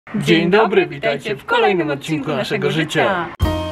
Dzień dobry, witajcie w kolejnym odcinku naszego życia.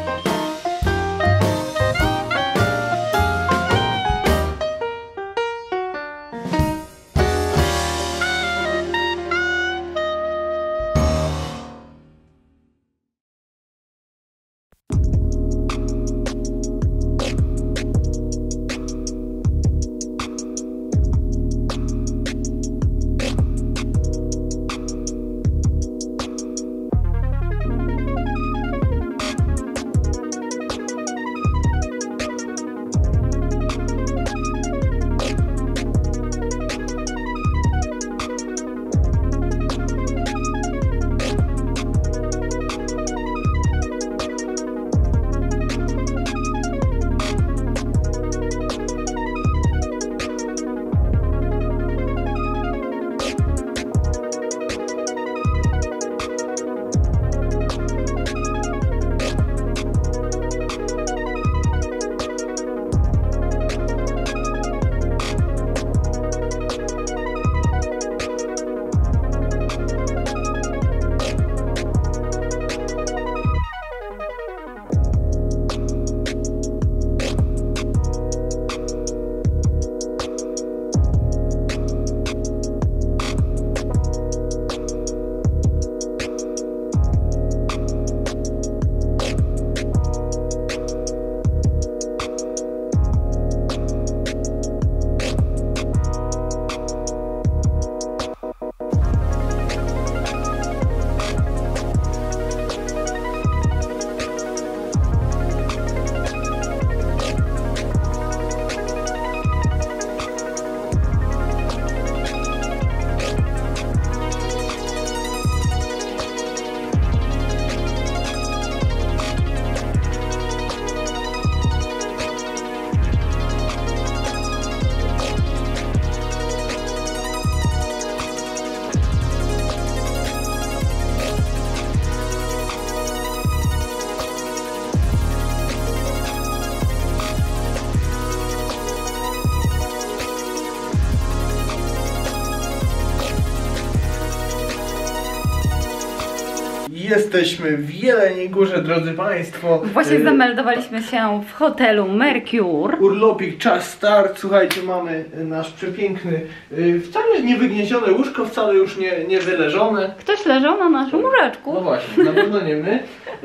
Jesteśmy w Jeleniej Górze, drodzy Państwo. Właśnie zameldowaliśmy się w hotelu Mercure. Urlopik, czas start. Słuchajcie, mamy nasz przepiękny, wcale nie wygniezione łóżko, wcale już nie wyleżone. Ktoś leżał na naszym łóżeczku. No właśnie, na pewno nie my.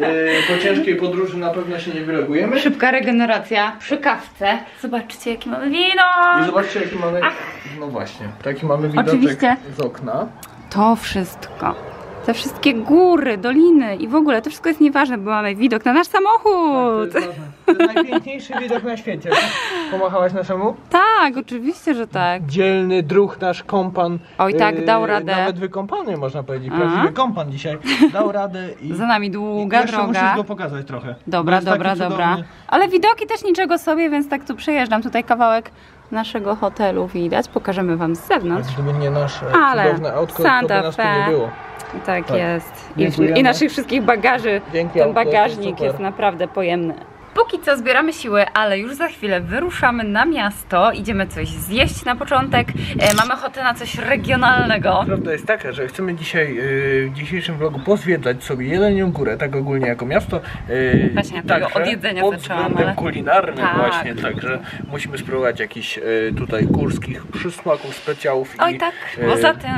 Po ciężkiej podróży na pewno się nie wylegujemy. Szybka regeneracja przy kawce. Zobaczcie, jaki mamy widok. I zobaczcie, jaki mamy, no właśnie, taki mamy widoczek oczywiście z okna. To wszystko. Te wszystkie góry, doliny i w ogóle to wszystko jest nieważne, bo mamy widok na nasz samochód. Tak, to jest najpiękniejszy widok na świecie. Pomachałaś naszemu? Tak, oczywiście, że tak. Dzielny druh, nasz kompan. Oj tak, dał radę. Nawet wykąpany, można powiedzieć. Prawdziwy kompan dzisiaj. Dał radę i... Za nami długa jeszcze droga. musisz go pokazać trochę. Dobra, dobra. Ale widoki też niczego sobie, więc tak tu przejeżdżam. Tutaj kawałek naszego hotelu widać. Pokażemy wam z zewnątrz. Gdyby nie nasze cudowne autko, to by nas tu nie było. Tak jest. I naszych wszystkich bagaży. Dzięki, ten bagażnik jest naprawdę pojemny. Póki co zbieramy siły, ale już za chwilę wyruszamy na miasto. Idziemy coś zjeść na początek. Mamy ochotę na coś regionalnego. Prawda jest taka, że chcemy dzisiaj w dzisiejszym vlogu pozwiedzać sobie Jelenią Górę, tak ogólnie jako miasto. Właśnie ja od jedzenia pod zaczęłam, względem kulinarnym tak. właśnie, także musimy spróbować jakichś tutaj górskich przysmaków, specjałów. Oj tak, bo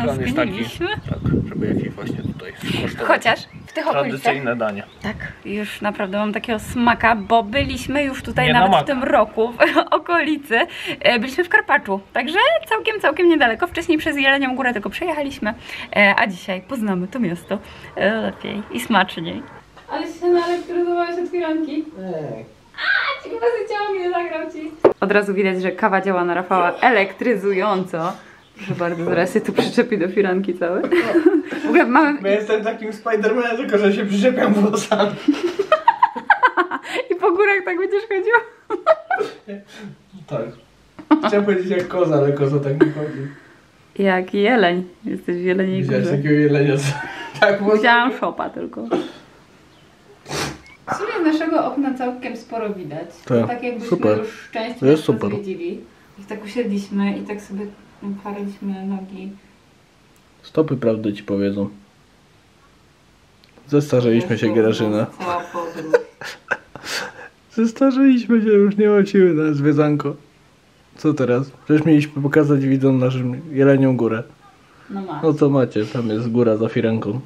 Tak, zatęskniliśmy. żeby jakieś właśnie tutaj skosztować. Chociaż w tych okolicach. Tradycyjne dania. Tak, już naprawdę mam takiego smaka, bo byliśmy już tutaj Nie nawet na w tym roku w okolicy. Byliśmy w Karpaczu, także całkiem niedaleko. Wcześniej przez Jelenią Górę tylko przejechaliśmy, a dzisiaj poznamy to miasto lepiej i smaczniej. Ale się naelektryzowałeś od firanki. Ci chyba ciągnie, zagrał ci. Od razu widać, że kawa działa na Rafała elektryzująco. Proszę bardzo, zaraz się tu przyczepi do firanki całe. W ogóle mamy... Ja jestem takim Spidermanem, tylko że się przyczepiam włosami. I po górach tak będziesz chodził? Tak. Chciałem powiedzieć jak koza, ale koza tak nie chodzi. Jak jeleń. Jesteś w Jeleniej Górze. Widziałeś takiego jelenia? Tak, widziałam szopa tylko. W sumie z naszego okna całkiem sporo widać. Tak jakbyśmy super. już część zwiedzili. I tak usiedliśmy i tak sobie parliśmy nogi. Stopy prawdę ci powiedzą. Zestarzeliśmy się, Grażyna. Cała podróż. Zestarzeliśmy się, już nie ma siły na zwiedzanko. Co teraz? Przecież mieliśmy pokazać widzom naszym Jelenią Górę. No ma. No to macie, tam jest góra za firanką.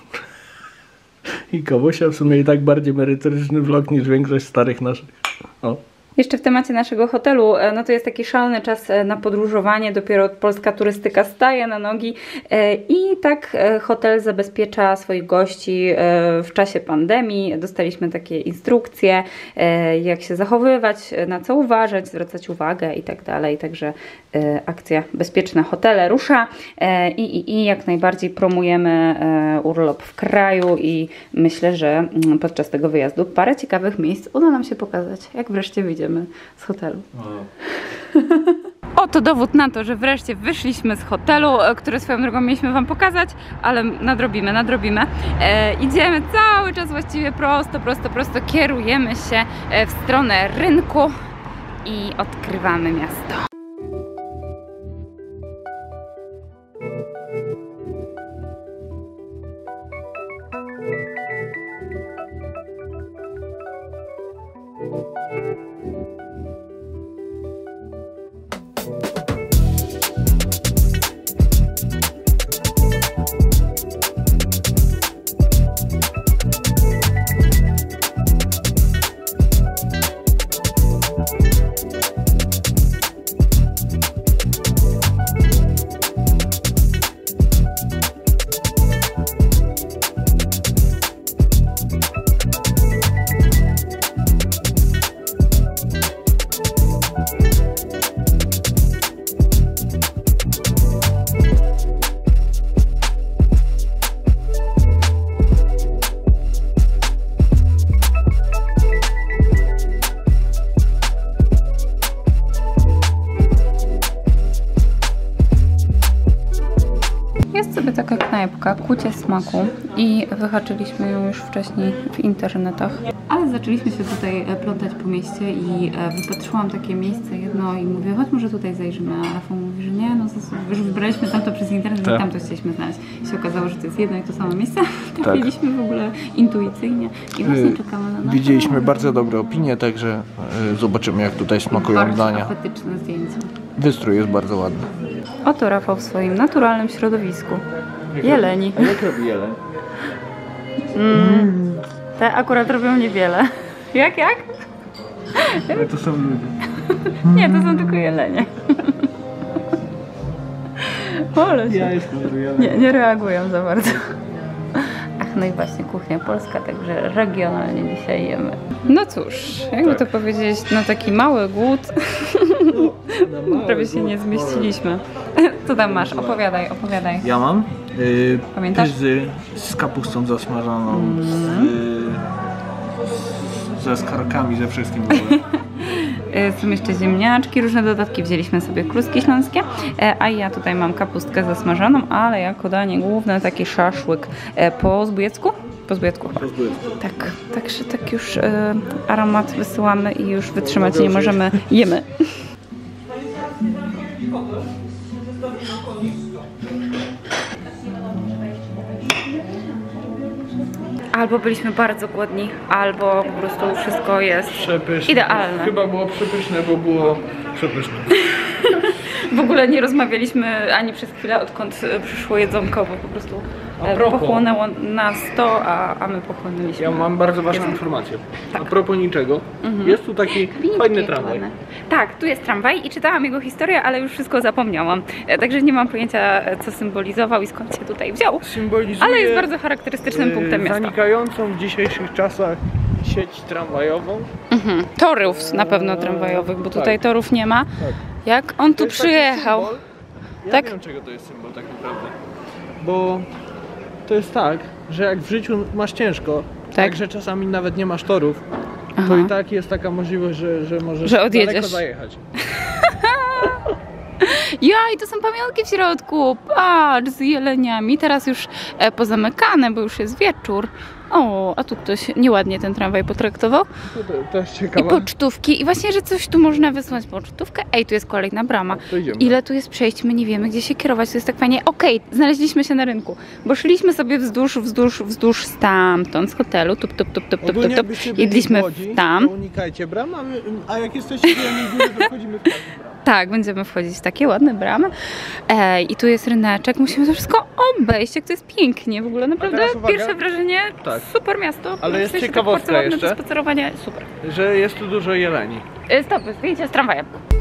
I Kobusia w sumie i tak bardziej merytoryczny vlog niż większość starych naszych. O. Jeszcze w temacie naszego hotelu, no to jest taki szalony czas na podróżowanie, dopiero polska turystyka staje na nogi i tak hotel zabezpiecza swoich gości w czasie pandemii. Dostaliśmy takie instrukcje, jak się zachowywać, na co uważać, zwracać uwagę i tak dalej. Także akcja Bezpieczne Hotele rusza i jak najbardziej promujemy urlop w kraju i myślę, że podczas tego wyjazdu parę ciekawych miejsc uda nam się pokazać, jak wreszcie wyjdziemy z hotelu. Oto dowód na to, że wreszcie wyszliśmy z hotelu, który swoją drogą mieliśmy wam pokazać, ale nadrobimy. Idziemy cały czas właściwie prosto, kierujemy się w stronę rynku i odkrywamy miasto. Taka knajpka, Kucie Smaku i wyhaczyliśmy ją już wcześniej w internetach. Ale zaczęliśmy się tutaj plątać po mieście i wypatrzyłam takie miejsce jedno i mówię, chodź może tutaj zajrzymy, a Rafał mówi, że nie, no już wybraliśmy tamto przez internet, tak. I tamto chcieliśmy znaleźć. I się okazało, że to jest jedno i to samo miejsce. Trafiliśmy w ogóle intuicyjnie i właśnie czekamy na nasze. Widzieliśmy bardzo dobre opinie, także zobaczymy, jak tutaj smakują bardzo dania. Bardzo apetyczne zdjęcia. Wystrój jest bardzo ładny. Oto Rafał w swoim naturalnym środowisku. Jeleni. A jak robi jeleń? Te akurat robią niewiele. Jak? Ale to są ludzie. Nie, to są tylko jelenie. Ja jestem jeleń. Nie reagują za bardzo. Ach, no i właśnie kuchnia polska, także regionalnie dzisiaj jemy. No cóż, jakby to powiedzieć, no taki mały głód. Prawie się nie zmieściliśmy. Co tam masz? Opowiadaj. Ja mam Pamiętasz? pyzy z kapustą zasmażaną, ze skarkami, ze wszystkim w ogóle. Są jeszcze ziemniaczki, różne dodatki. Wzięliśmy sobie kluski śląskie, a ja tutaj mam kapustkę zasmażaną, ale jako danie główne taki szaszłyk po zbójecku. Po zbójecku. Tak, także tak już aromat wysyłamy i już wytrzymać nie możemy. Jemy. Albo byliśmy bardzo głodni, albo po prostu wszystko jest Przepyszne. idealne. Chyba było przepyszne, bo było przepyszne. W ogóle nie rozmawialiśmy ani przez chwilę, odkąd przyszło jedzonko, bo po prostu pochłonęło nas to, a my pochłonęliśmy. Ja mam bardzo ważną informację. Tak. A propos niczego, jest tu taki fajny tramwaj. Tak, tu jest tramwaj i czytałam jego historię, ale już wszystko zapomniałam. Także nie mam pojęcia, co symbolizował i skąd się tutaj wziął. Symbolizuje ale jest bardzo charakterystycznym punktem miasta. Zanikającą w dzisiejszych czasach sieć tramwajową. Torów na pewno tramwajowych, bo tutaj torów nie ma. Tak. Jak on tu przyjechał? Ja Tak? nie wiem, czego to jest symbol tak naprawdę. Bo to jest tak, że jak w życiu masz ciężko, tak, że czasami nawet nie masz torów, to i tak jest taka możliwość, że możesz daleko zajechać. I to są pamiątki w środku. Patrz, z jeleniami. Teraz już pozamykane, bo już jest wieczór. O, a tu ktoś nieładnie ten tramwaj potraktował. To jest ciekawe. I pocztówki. I właśnie, że coś tu można wysłać pocztówkę. Ej, tu jest kolejna brama. Ile tu jest przejść? My nie wiemy, gdzie się kierować. To jest tak fajnie. Okej, znaleźliśmy się na rynku. Bo szliśmy sobie wzdłuż stamtąd, z hotelu. Tup. Jedliśmy tam. Unikajcie bram, a jak jesteście w Jeleniej Górze, to wchodzimy w każdą bramę. Tak, będziemy wchodzić w takie ładne bramy. I tu jest ryneczek. Musimy to wszystko obejść, jak to jest pięknie. W ogóle naprawdę pierwsze wrażenie, tak. Super miasto. Ale jest ciekawostka jeszcze, spacerowanie, super. Że jest tu dużo jeleni. Stop, zdjęcie z tramwajem.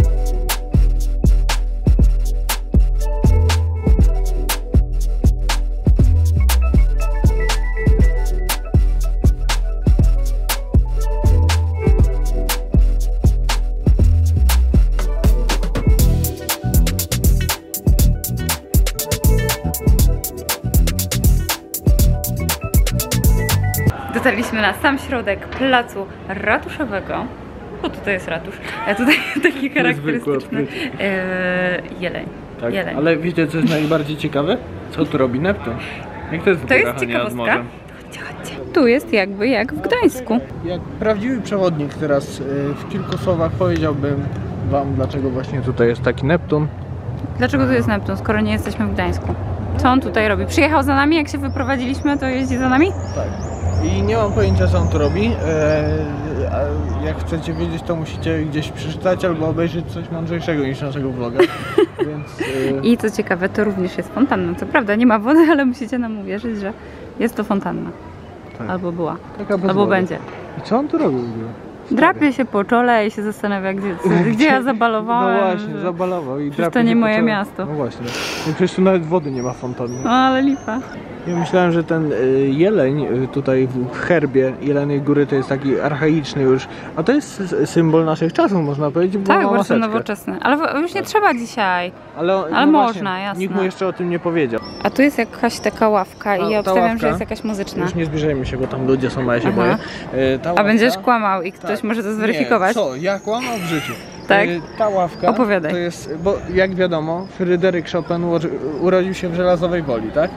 Dotarliśmy na sam środek placu ratuszowego. O, tutaj jest ratusz. A tutaj taki charakterystyczny jeleń. Tak, jeleń. Ale wiecie, co jest najbardziej ciekawe? Co tu robi Neptun? Jak to jest w górach, a nie nad morzem? Chodźcie. Tu jest jakby jak w Gdańsku. Jak prawdziwy przewodnik teraz w kilku słowach powiedziałbym wam, dlaczego właśnie tutaj jest taki Neptun. Dlaczego tu jest Neptun, skoro nie jesteśmy w Gdańsku? Co on tutaj robi? Przyjechał za nami, jak się wyprowadziliśmy, to jeździ za nami? Tak. I nie mam pojęcia, co on tu robi. Jak chcecie wiedzieć, to musicie gdzieś przeczytać albo obejrzeć coś mądrzejszego niż naszego vloga. Więc, I co ciekawe, to również jest fontanna. Co prawda nie ma wody, ale musicie nam uwierzyć, że jest to fontanna. Tak. Albo była. Albo będzie. I co on tu robił? Drapie się po czole i się zastanawia, gdzie ja zabalowałem. No właśnie, zabalował i drapie to nie moje miasto. No właśnie. No przecież tu nawet wody nie ma fontanny. No ale lipa. Ja myślałem, że ten jeleń tutaj w herbie Jeleniej Góry to jest taki archaiczny już, a to jest symbol naszych czasów, można powiedzieć, bo tak, ma bardzo nowoczesny. Ale już nie trzeba dzisiaj. Ale no można, właśnie, jasne. Nikt mu jeszcze o tym nie powiedział. A tu jest jakaś taka ławka i ja obstawiam, że jest jakaś muzyczna. Już nie zbliżajmy się, bo tam ludzie są, a ja się boję. A będziesz kłamał i ktoś może to zweryfikować? Nie, co? Ja kłamał w życiu. Tak? Ta ławka opowiadaj. To jest, bo jak wiadomo, Fryderyk Chopin urodził się w Żelazowej Woli, tak?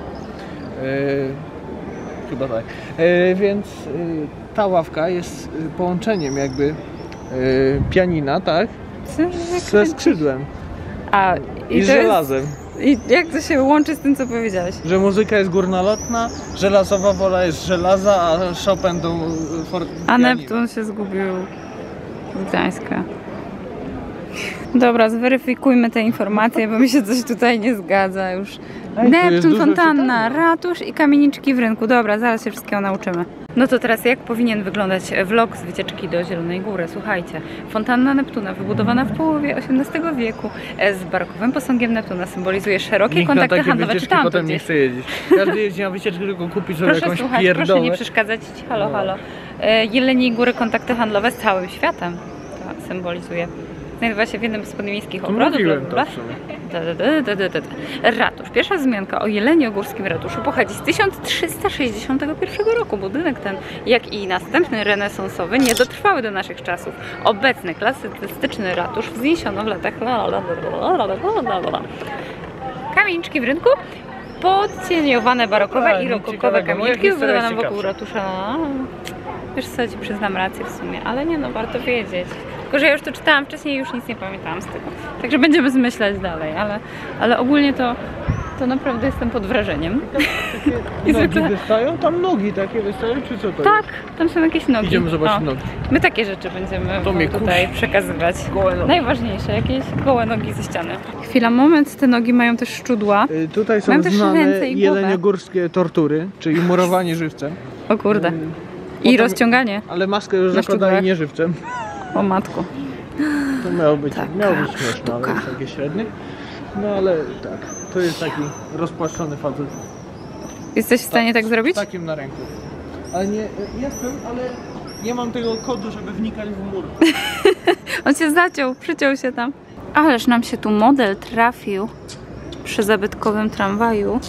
Chyba tak. Więc ta ławka jest połączeniem jakby pianina, tak? Ze skrzydłem. I z żelazem. I jak to się łączy z tym, co powiedziałeś? Że muzyka jest górnolotna, Żelazowa Wola jest z żelaza, a Chopin to a Neptun się zgubił z Gdańska. Dobra, zweryfikujmy te informacje, bo mi się coś tutaj nie zgadza już. Neptun, fontanna, ratusz i kamieniczki w rynku. Dobra, zaraz się wszystkiego nauczymy. No to teraz jak powinien wyglądać vlog z wycieczki do Zielonej Góry? Słuchajcie, fontanna Neptuna wybudowana w połowie XVIII wieku z barokowym posągiem Neptuna symbolizuje szerokie kontakty handlowe. Czytam potem nie chce jeździć. Każdy jeździ na wycieczkę, tylko kupić sobie proszę jakąś słuchać, pierdolę. Proszę nie przeszkadzać. Halo, halo. Jeleniej Góry kontakty handlowe z całym światem. To symbolizuje. Znajduje się w jednym z podmiejskich ogrodów. Ratusz. Pierwsza wzmianka o jeleniogórskim ratuszu pochodzi z 1361 roku. Budynek ten, jak i następny renesansowy, nie dotrwały do naszych czasów. Obecny klasyczny ratusz wzniesiono w latach kamieniczki w rynku, podcieniowane barokowe i rokokowe kamieniczki wybudowane wokół ratusza. Wiesz co, ci przyznam rację w sumie, ale nie no, warto wiedzieć. Tylko, że ja już to czytałam wcześniej i już nic nie pamiętałam z tego. Także będziemy zmyślać dalej, ale ogólnie to naprawdę jestem pod wrażeniem. Takie nogi wystają? Tam nogi takie wystają, czy co to tak, jest? tam są jakieś nogi. Idziemy zobaczyć nogi. My takie rzeczy będziemy tutaj przekazywać. Najważniejsze, jakieś gołe nogi ze ściany. Chwila, moment, te nogi mają też szczudła. Tutaj są znane jeleniogórskie tortury, czyli murowanie żywcem. O kurde. I rozciąganie. Ale maskę już zakładają nie żywcem. O matko. To miało być śmieszne, ale jest takie średnie. No ale tak, to jest taki rozpłaszczony facet. Jesteś w stanie tak zrobić? Z takim na ręku. Ale nie, jestem, ale nie mam tego kodu, żeby wnikać w mur. On się zaciął, przyciął się tam. Ależ nam się tu model trafił przy zabytkowym tramwaju.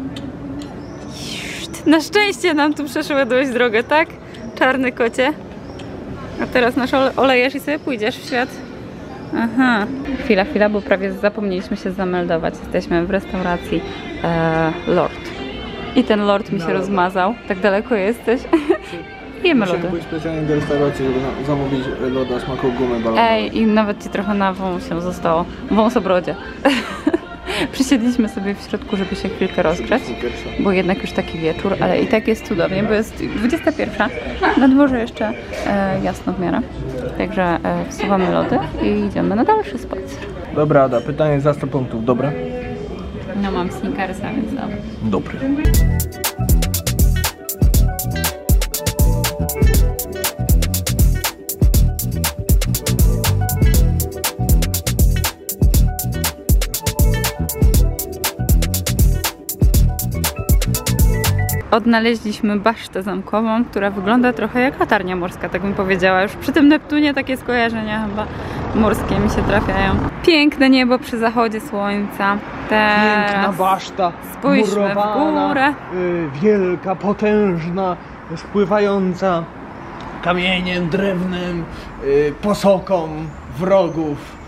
Na szczęście nam tu przeszedłeś drogę, tak? Czarny kocie. A teraz nasz olejesz i sobie pójdziesz w świat. Aha. Chwila, bo prawie zapomnieliśmy się zameldować. Jesteśmy w restauracji Lord. I ten lord mi się rozmazał. Tak daleko jesteś. Jemy lody. Musiałem pójść specjalnie do restauracji, żeby zamówić loda smaku gumy balonowej. Ej, i nawet ci trochę na wąsie zostało. Wąsobrodzie. Przysiedliśmy sobie w środku, żeby się chwilkę rozgrzać, bo jednak już taki wieczór, ale i tak jest cudownie, bo jest 21. Na dworze jeszcze jasno w miarę. Także wsuwamy lody i idziemy na dalszy spacer. Dobra, Ada, pytanie za 100 punktów, dobra? No mam Snickersa, więc dobra. Dobry. Odnaleźliśmy basztę zamkową, która wygląda trochę jak latarnia morska, tak bym powiedziała. Już przy tym Neptunie takie skojarzenia chyba morskie mi się trafiają. Piękne niebo przy zachodzie słońca. Teraz piękna baszta, spójrzmy w górę. Wielka, potężna, spływająca kamieniem, drewnem, posoką wrogów.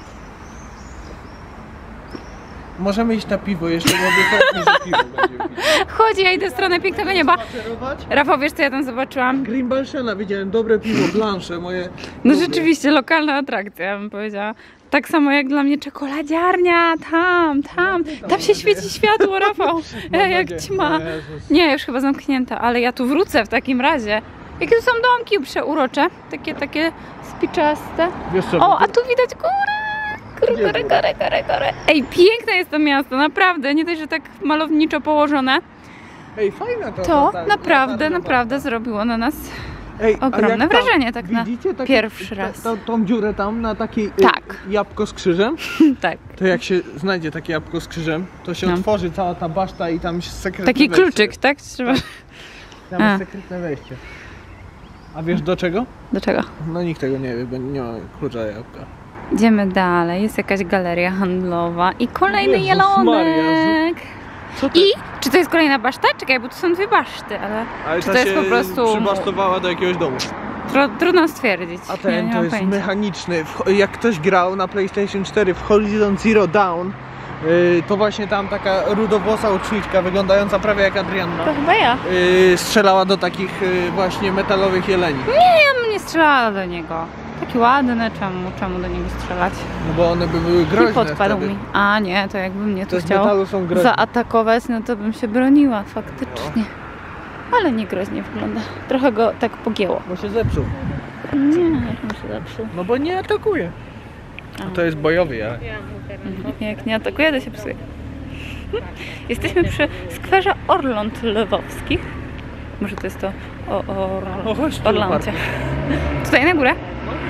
Możemy iść na piwo jeszcze, bo obiecaliśmy, że piwo będzie pić. Chodź, ja idę w stronę pięknego nieba. Rafał, wiesz co ja tam zobaczyłam? Green Balshana widziałem, dobre piwo, blanche moje. No rzeczywiście, lokalna atrakcja, ja bym powiedziała. Tak samo jak dla mnie czekoladziarnia, tam się świeci światło, Rafał, jak ćma. Nie, już chyba zamknięta, ale ja tu wrócę w takim razie. Jakie tu są domki przeurocze, takie spiczaste. Wiesz co, O, a tu widać górę. Góry. Ej, piękne jest to miasto, naprawdę, nie dość, że tak malowniczo położone. Ej, fajne to naprawdę zrobiło na nas ogromne wrażenie, tak na pierwszy raz. Tą dziurę tam na takie jabłko z krzyżem? Tak. To jak się znajdzie takie jabłko z krzyżem, to się otworzy cała ta baszta i tam jest sekretne taki wejście. Kluczyk, tak? Trzeba... Tam jest sekretne wejście. A wiesz do czego? Do czego? No nikt tego nie wie, bo nie ma klucza jabłka. Idziemy dalej, jest jakaś galeria handlowa i kolejny jelonek. I czy to jest kolejna baszta? Czekaj, bo tu są dwie baszty, ale czy to jest po prostu... przybasztowała do jakiegoś domu. Trudno stwierdzić. A ten to jest mechaniczny. Jak ktoś grał na PlayStation 4 w Horizon Zero Dawn, to właśnie tam taka rudowłosa uczniczka, wyglądająca prawie jak Adrianna. To chyba ja. Strzelała do takich właśnie metalowych jeleni. Nie, ja bym nie strzelała do niego. Taki ładny, czemu do niego strzelać? No bo one by były groźne. I podpadł wtedy. mi. A nie, to jakbym mnie tu Te z chciał metalu są groźne. zaatakować, no to bym się broniła faktycznie. Ale nie groźnie wygląda. Trochę go tak pogięło. Bo się zepsuł. Nie, jak się zepsuł. No bo nie atakuje. A to jest bojowy, ja. Jak nie atakuje, to się psuje. Jesteśmy przy skwerze Orląt Lwowskich. Może to jest to o Orlącie. Tutaj na górę.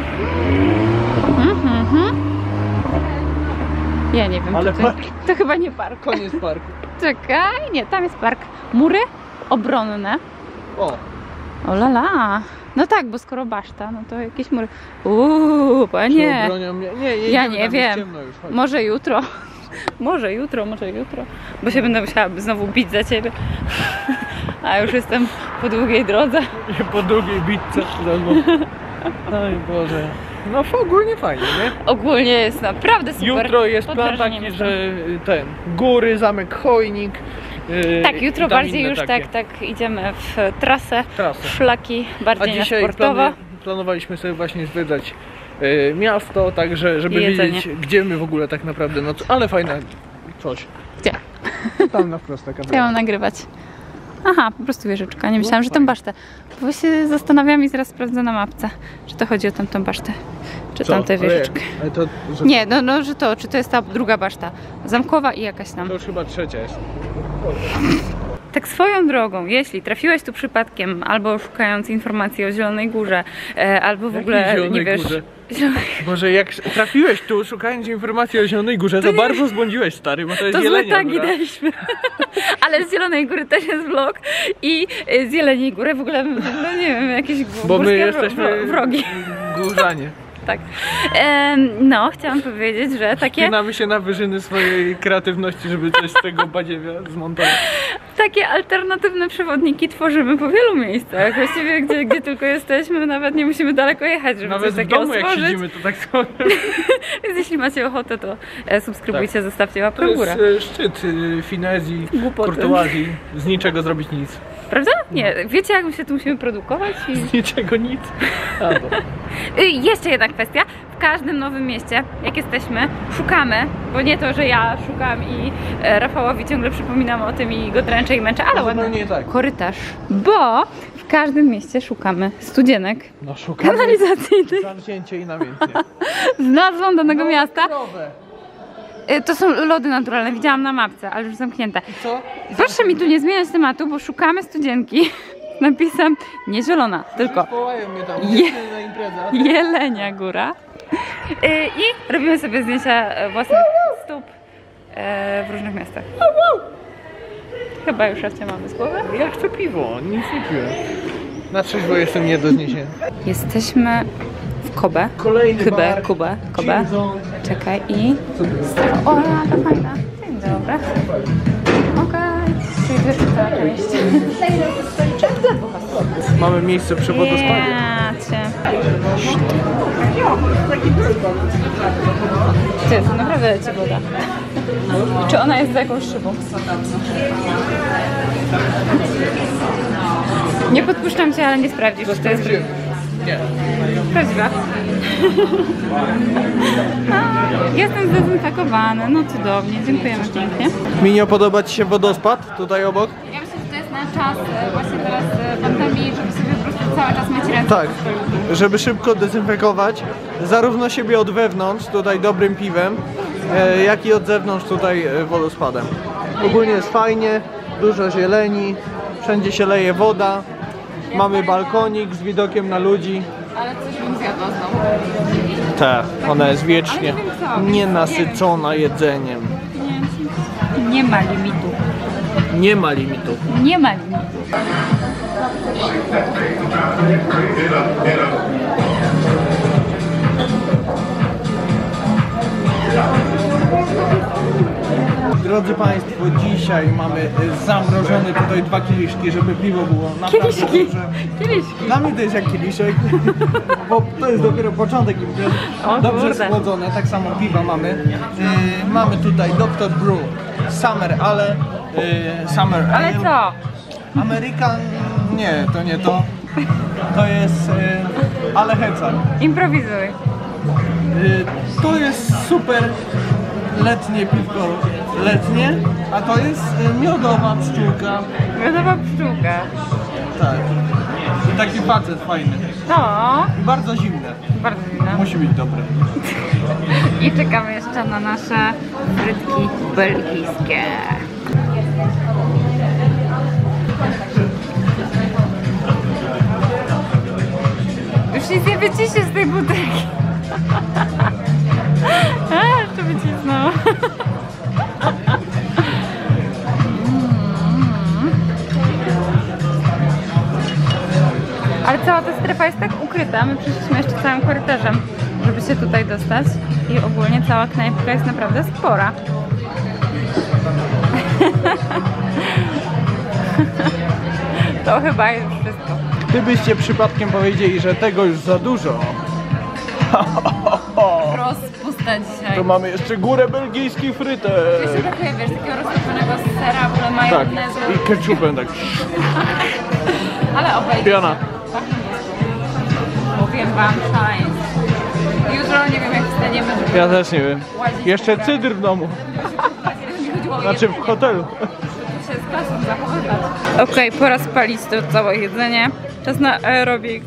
Ja nie wiem, ale park. To chyba nie park. Koniec parku. Czekaj, nie, tam jest park. Mury obronne. O lala. No tak, bo skoro baszta, no to jakieś mury. Panie. Ja nie wiem. Już, może jutro. Może jutro. Bo się będę musiała znowu bić za ciebie. A już jestem po długiej drodze. Po długiej bitce. Oj Boże. No ogólnie fajnie, nie? Ogólnie jest naprawdę super. Jutro jest plan taki, że góry, zamek Chojnik. Tak, jutro bardziej już tak idziemy w trasę. Szlaki bardziej na sportowo. Planowaliśmy sobie właśnie zwiedzać miasto, tak żeby wiedzieć, gdzie my w ogóle tak naprawdę, no ale fajne coś. Gdzie? Tam na wprost taka ja mam nagrywać. Aha, po prostu wieżyczka. Nie myślałam, że tą basztę. Bo się zastanawiam i zaraz sprawdzę na mapce, czy to chodzi o tamtą basztę, czy tamtę wieżyczkę. Nie, czy to jest ta druga baszta. Zamkowa i jakaś tam. To już chyba trzecia jest. Tak swoją drogą, jeśli trafiłeś tu przypadkiem, albo szukając informacji o Zielonej Górze, albo w ogóle nie wiesz... Boże, jak trafiłeś tu szukając informacji o Zielonej Górze, to bardzo zbłądziłeś, stary, bo to jest Jelenia Góra. Daliśmy. Ale z Zielonej Góry też jest vlog i z Jeleniej Góry w ogóle, no nie wiem, jakieś bo my jesteśmy wrogi. górzanie. Tak. No, chciałam powiedzieć, że takie... Wspinamy się na wyżyny swojej kreatywności, żeby coś z tego badziewia zmontować. Takie alternatywne przewodniki tworzymy po wielu miejscach. Właściwie gdzie tylko jesteśmy, nawet nie musimy daleko jechać, żeby nawet coś w takiego domu jak stworzyć. siedzimy, to tak samo. Więc jeśli macie ochotę, to subskrybujcie, Tak. zostawcie łapkę To w górę. jest szczyt finezji, Głupoty. kurtuazji, z niczego zrobić nic. Prawda? Nie. Wiecie, jak my się tu musimy produkować? Z niczego nic. Jeszcze jedna kwestia. W każdym nowym mieście, jak jesteśmy, szukamy, bo nie to, że ja szukam i Rafałowi ciągle przypominam o tym i go dręczę i męczę, ale ładny nie tak. korytarz, bo w każdym mieście szukamy studzienek, No szukamy kanalizacyjnych zamknięcie i namiętnie. z nazwą danego miasta. Zdrowe. To są lody naturalne, widziałam na mapce, ale już zamknięte. I co? Proszę mi tu nie zmieniać tematu, bo szukamy studzienki z napisem nie zielona, tylko Wołają mnie tam na imprezę. Jelenia Góra. I robimy sobie zdjęcia własnych stóp w różnych miastach. Chyba już szafcie mamy z głowy. Ja chcę piwo, nic nie piłem. Na trzeźwo jestem nie do zniesienia. Jesteśmy w Kobe. Kolejny bar. Kobe. Chill zone. Czekaj i... O, to fajna. Dzień dobry. Okej. Czyli to jest cała część. Dla dwóch osób. Mamy miejsce przy wodospadzie. Ty, to naprawdę leci woda. Czy ona jest za jakąś szybą? Nie podpuszczam cię, ale nie sprawdzisz, czy to jest Nie. prawdziwa. Jestem zdezynfekowany, no cudownie, dziękujemy pięknie. Minio, podoba ci się wodospad tutaj obok? Ja myślę, że to jest na czas właśnie teraz pandemii, żeby sobie po prostu cały czas myć ręce. Tak, żeby szybko dezynfekować zarówno siebie od wewnątrz, tutaj dobrym piwem, jak i od zewnątrz tutaj wodospadem. Ogólnie jest fajnie, dużo zieleni, wszędzie się leje woda, mamy balkonik z widokiem na ludzi. Ale coś bym zjadła znowu. Tak, ona jest wiecznie Ale nie wiem co. nienasycona jedzeniem. Nie ma limitu. Nie ma limitu. Nie ma limitu. Drodzy Państwo, dzisiaj mamy zamrożone tutaj 2 kieliszki, żeby piwo było naprawdę Kieliszki. duże. Kieliszki. Dla mnie to jest jak kieliszek, bo to jest dopiero początek imprezy. O Dobrze kurde. schłodzone, tak samo piwa mamy. Mamy tutaj Dr. Brew, Summer Ale, Summer Ale Ale. co? American, nie, to nie to. To jest Ale Heca. Improwizuj. To jest super letnie piwko, letnie, a to jest miodowa pszczółka. Miodowa pszczółka. Tak. I taki facet fajny. No, I bardzo zimne. bardzo zimna. Musi być dobre. I czekamy jeszcze na nasze frytki belgijskie. Już nic nie wyciśnie z tej butelki. A, jeszcze wycisnął. Ale cała ta strefa jest tak ukryta, my przyszliśmy jeszcze całym korytarzem, żeby się tutaj dostać i ogólnie cała knajpka jest naprawdę spora. To chyba już wszystko. Gdybyście przypadkiem powiedzieli, że tego już za dużo, Rozpusta dzisiaj. to mamy jeszcze górę belgijskich frytek. Jeszcze brakuje, wiesz, takiego roztopionego sera, w ogóle Tak, majonezu. i ketchupem tak. Ale obejdzie. Piana. Powiem wam szaleństwo. Jutro nie wiem jak wstaniemy, żeby Ja też nie wiem. łazić Jeszcze po cydr w domu. Nie chodziło o Znaczy w jedzenie, hotelu. żeby się z klasą zachowywać. Okej, pora spalić to całe jedzenie. Czas na aerobik.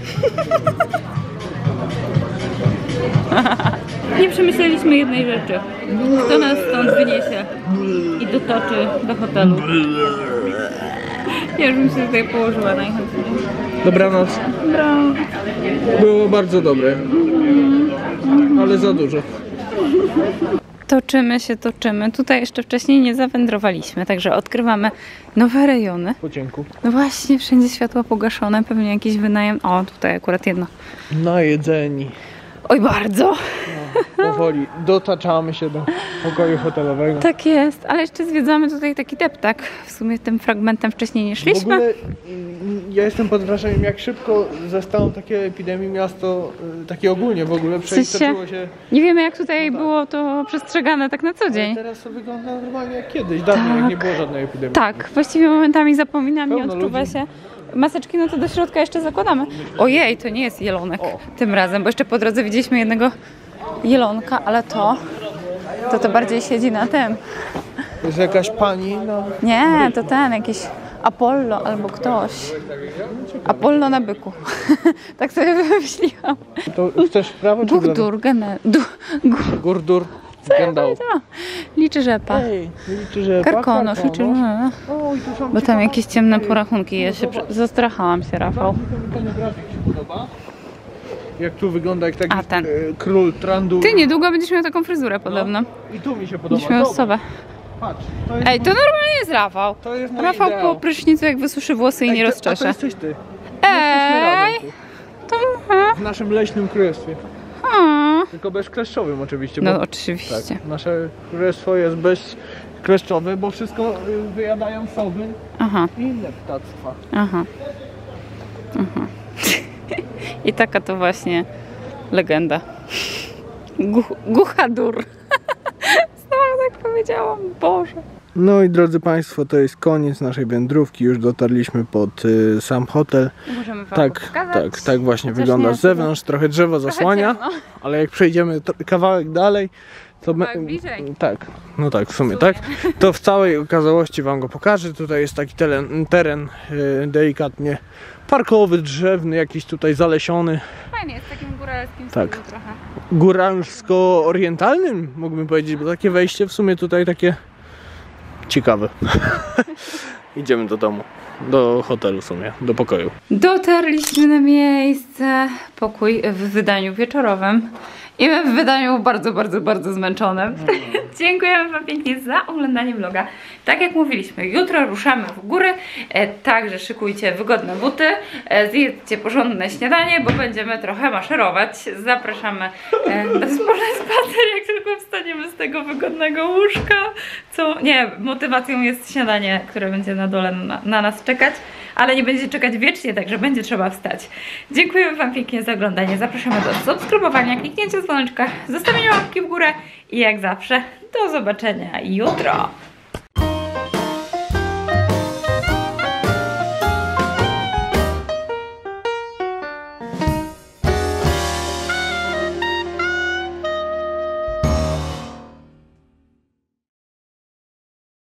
Nie przemyśleliśmy jednej rzeczy. Kto nas stąd wyniesie i dotoczy do hotelu. Ja już bym się tutaj położyła najchętniej. Dobranoc. Dobra. Było bardzo dobre. Ale za dużo. Toczymy się, toczymy. Tutaj jeszcze wcześniej nie zawędrowaliśmy, także odkrywamy nowe rejony. Po cienku. No właśnie, wszędzie światła pogaszone, pewnie jakiś wynajem. O, tutaj akurat jedno. Najedzeni. Oj, bardzo. No, powoli dotaczamy się do pokoju hotelowego. Tak jest, ale jeszcze zwiedzamy tutaj taki deptak. W sumie tym fragmentem wcześniej nie szliśmy. W ogóle ja jestem pod wrażeniem, jak szybko zostało takiej epidemii miasto, takie ogólnie w ogóle przeistoczyło się. Nie wiemy, jak tutaj było to przestrzegane tak na co dzień. Ale teraz to wygląda normalnie jak kiedyś, dawno jak nie było żadnej epidemii. Tak, właściwie momentami zapominam, nie odczuwa się. Maseczki no to do środka jeszcze zakładamy. Ojej, to nie jest jelonek tym razem, bo jeszcze po drodze widzieliśmy jednego jelonka, ale to bardziej siedzi na tym. To jest jakaś pani, no. Nie, to ten, jakiś Apollo albo ktoś. Apollo na byku. Tak sobie wymyśliłam. To chcesz w prawo czy w lewo? Gurdur. Gandał. Liczy rzepa. Liczy rzepa. Karkonosz, liczy rzepa. Bo tam jakieś ciemne porachunki. Ja się zastrachałam się, Rafał. Jak tu wygląda jak taki król Trandur. Ty niedługo będziesz miał taką fryzurę podobno. I tu mi się podoba. Będziesz miał osobę. Patrz, Ej, to normalnie jest Rafał. To jest Rafał po prysznicu jak wysuszy włosy i nie rozczesze. To jesteś ty. Ej! To... W naszym leśnym królestwie. Tylko bezkleszczowym oczywiście. No oczywiście. Tak, nasze królestwo jest bezkleszczowe, bo wszystko wyjadają sowy i inne ptactwa. I taka to właśnie legenda. Guhadur. Znowu tak powiedziałam, Boże. No i drodzy Państwo, to jest koniec naszej wędrówki. Już dotarliśmy pod sam hotel. Możemy wam pokazać. Tak właśnie wygląda z zewnątrz. Trochę drzewo zasłania, ale jak przejdziemy kawałek dalej, to bliżej. tak, no tak, w sumie tak. To w całej okazałości wam go pokażę. Tutaj jest taki teren delikatnie parkowy, drzewny, jakiś tutaj zalesiony. Fajnie, jest takim góralskim stylu trochę. Góralsko-orientalnym mógłbym powiedzieć, bo takie wejście w sumie tutaj takie ciekawe. Idziemy do domu, do hotelu w sumie, do pokoju. Dotarliśmy na miejsce. Pokój w wydaniu wieczorowym i w wydaniu bardzo, bardzo, bardzo zmęczonym. Dziękujemy wam pięknie za oglądanie vloga. Tak jak mówiliśmy, jutro ruszamy w góry, także szykujcie wygodne buty, zjedzcie porządne śniadanie, bo będziemy trochę maszerować. Zapraszamy na wspólny spacer, jak tylko wstaniemy z tego wygodnego łóżka. Motywacją jest śniadanie, które będzie na dole na nas czekać, ale nie będzie czekać wiecznie, także będzie trzeba wstać. Dziękujemy wam pięknie za oglądanie. Zapraszamy do subskrybowania, kliknięcia dzwoneczka, zostawienia łapki w górę i jak zawsze do zobaczenia jutro.